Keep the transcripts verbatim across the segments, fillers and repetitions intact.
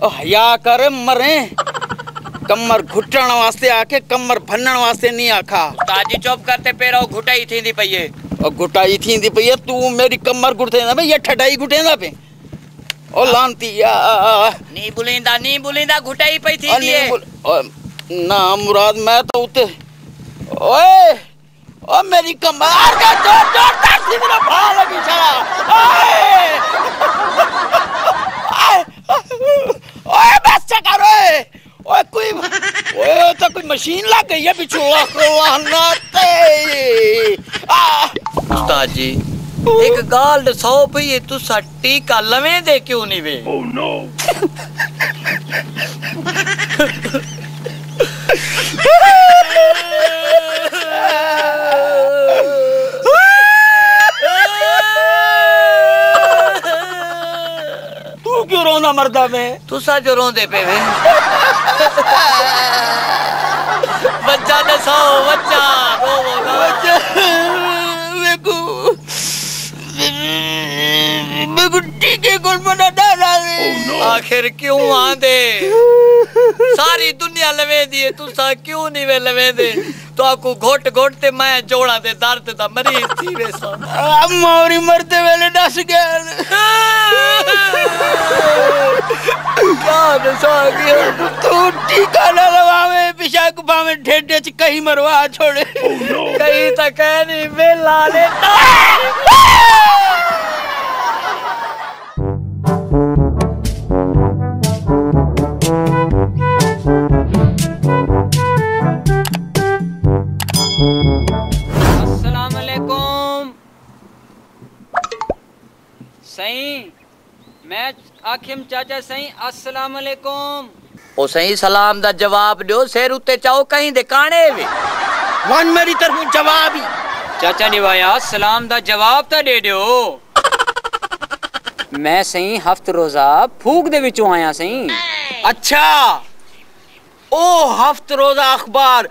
हया कर मरे कमर घुटण वास्ते आके कमर भनण वास्ते नहीं आखा। ताजी चुप करते पेरो घुटाई थींदी पई है। और घुटाई थींदी पई है तू मेरी कमर घुटेंदा पे ये ठडाई घुटेंदा पे ओ लांती या नी बुलिंदा नी बुलिंदा घुटाई पई थींदी है ना मुराद मैं तो उते ओए ओ मेरी कमर का जोर जोर तासी मेरा भाव लगी छड़ा ओए बस कर ओए ओए कोई ओए तो कोई मशीन लग गई है पिछू लानते उस्ताद जी एक गाल सौ पई तुसा टीका लवे दे क्यों नहीं वे? ओह नो तू क्यों रोना मरदा में? तुसा जो रोंदे पे वे बच्चा दसो बच्चा रो ना बच्चा मेको मेको टीके कोल बना डाला आखिर क्यों आंदे सारी दुनिया लवे दी तुसा क्यों नहीं वे लवे दे तो आपको घोट घोट ते मैं जोड़ा दे दर्द दा मरीज थी वे सा मोरी मरते वेले डस गया क्या दसा गया तू टीका ना लगावे पिछा गुफा में ढेडे च कहीं मरवा छोड़े कहीं तक नहीं वेला ले सही मैं आखिम चाचा सही अस्सलाम वालेकुम ओ सही सलाम दा जवाब दो सिर उत्ते चाओ कहीं दे काने वे वन मेरी तरफ जवाब ही चाचा निवाया सलाम दा जवाब ता दे दो मैं सही हफ्त रोजा फूक दे विचों आया सही। अच्छा ओ हफ्त रोजा अखबार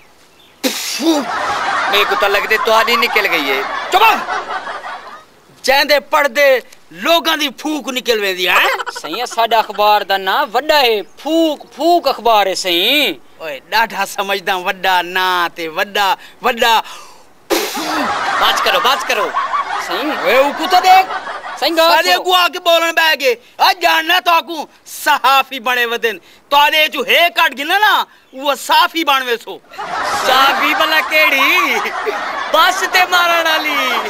मेरे को तो लगदे तुहाडी निकल गई है। चुप जेंदे पढ़दे लोगां दी फूक निकल वेंदी है सही साडा अखबार दा ना वड्डा है फूक फूक अखबार है सही ओए डाढ़ा समझदा वड्डा ना ते वड्डा वड्डा बात करो बात करो सही ओए ऊकू तो देख सही गा सारे को आके बोलन बैगे आ जानना तो आकू सहाफी बने वदन तोले जो हे काट गिना ना वो साफी बनवे सो साफी भला केड़ी बस ते मारन वाली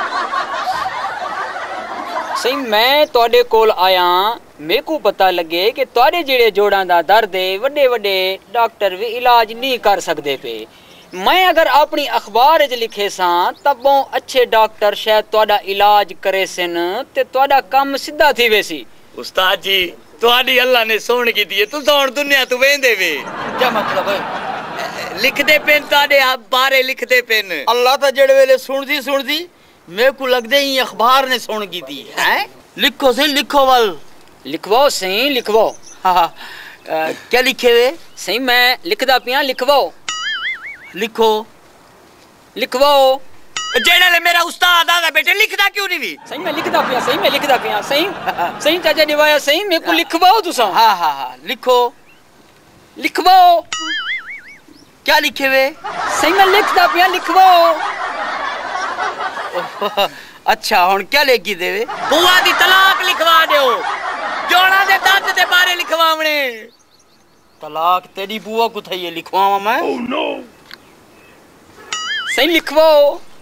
सही मैं तोड़े कोल आया मेरे को पता लगे कि तोड़े जेड़े जोड़ां दा दर्द है वड्डे वड्डे डॉक्टर भी इलाज नहीं कर सकते पे मैं अगर अपनी अखबार च लिखे सा तबों अच्छे डॉक्टर शायद तोड़ा इलाज करे सन ते तोड़ा काम सीधा थी वैसी। उस्ताद जी तोड़ी अल्लाह ने सोन की दी तू सोन दुनिया तू वेंदे वे क्या मतलब है लिखदे पेन तोड़े बारे लिखदे पेन अल्लाह ता जेड़े वेले सुनदी सुनदी मेरे को लगदे ही अखबार ने सुन की थी हैं लिखो सही लिखो वाल लिखवाओ सही लिखवाओ हाँ क्या लिखे वे सही मैं लिखदा पिया लिखवाओ लिखो लिखवाओ जेड़ा ले मेरा उस्ताद आदा बेटे लिखदा क्यों नहीं भी सही मैं लिखदा पिया सही मैं लिखदा पिया सही सही चाचा निवाया सही मेरे को लिखवाओ तुसा हाँ हाँ हाँ लिखो लिखवाओ क्या लिखे वे सही मैं लिखदा पिया लिखवाओ अच्छा हुन क्या लेगी देवे बुआ दी तलाक लिखवा दो जोड़ा दे दर्द दे बारे लिखवावणे तलाक तेरी बुआ को थई लिखवावा मैं ओह नो सही लिखवाओ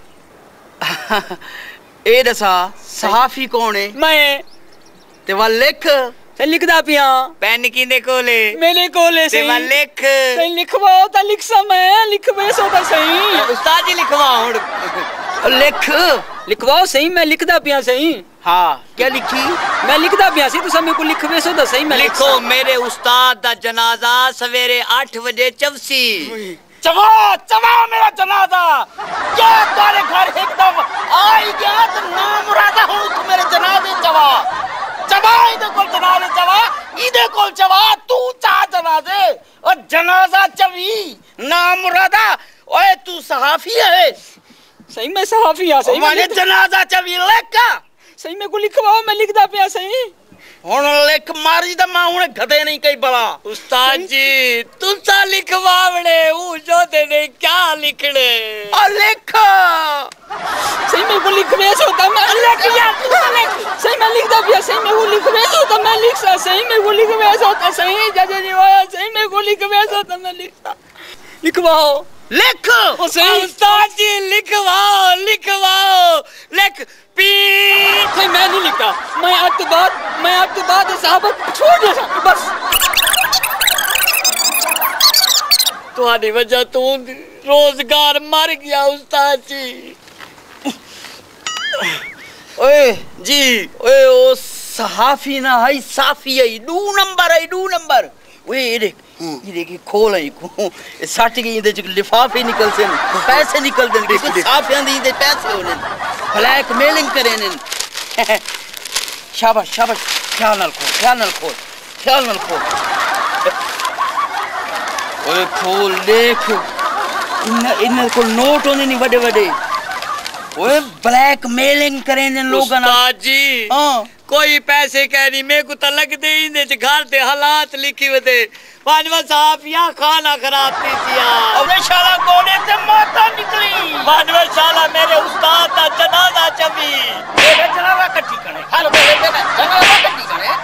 ए दसा सहाफी कौन है मैं ते वा लिख ते लिखदा पिया पेन किंदे कोले मेरे कोले सही ते वा लिख ते लिखवाओ ता लिख सा मैं लिखवे सो ता सही उस्ताद जी लिखवा हुन लिख लिखवाओ सही मैं लिखदा पिया सही हाँ क्या लिखी मैं लिखदा पिया सी तुसा मेरे को लिखवे सो दा सही मैं लिखो मेरे उस्ताद दा जनाजा सवेरे आठ बजे चवसी चवा चवा मेरा जनाजा क्या तारे घर एकदम आई गया तो ना मुरादा हूं तू मेरे जनाजे चवा चवा इधर कोल जनाजे चवा इधर कोल चवा तू चा जनाजे और जनाजा चवी ना मुरादा ओए तू सहाफी है सही मैं सहाफी आ सही मैंने जनाजा चवी लेका सही मेरे को लिखवाओ मैं लिखदा पिया सही हुन लिख मारी दा मैं हुन गधे नहीं कई बला। उस्ताद जी तुसा लिखवावड़े ऊ जो ने क्या लिखने आ लिख सही में वो लिख रहे हो तो मैं लिख यार तू लिख सही में लिख दो सही में वो लिख रहे हो तो मैं लिख सा सही में वो लिख रहे हो तो सही जज जी आया सही में वो लिख रहे हो तो मैं लिख सा लिखवाओ लिख ओ सही उस्ताद जी लिखवाओ लिखवाओ लिख पी भाई मैं नहीं लिखता मैं अब तो बाद मैं अब तो बाद साहब छोड़ दे बस तुम्हारी वजह तू रोजगार मर गया उस्ताद जी। ओए जी ओए ओ सहाफी ना है साफी है दो नंबर है दो नंबर ओए ये देख ये देखी खोल है को सट गई दे लिफाफे निकल से पैसे निकल दे साफियां दी दे पैसे होने ब्लैक मेलिंग करे ने शाबाश शाबाश ख्याल नाल खोल ख्याल नाल खोल ख्याल नाल खोल ओए खोल देख इन इन को नोट होने नहीं बड़े बड़े ओए ब्लैक मेलिंग करे ने लोगन उस्ताद जी हां कोई पैसे कह नहीं मेरे को तो लग दे इंदे च घर दे हालात लिखी वदे पांचवा साहब या खाना खराब थी दिया अबे शाला गोने से माता निकली पांचवा साला मेरे उस्ताद दा जनाजा चमी मेरे जनाजा कट्टी करे हालो मेरे जनाजा कट्टी करे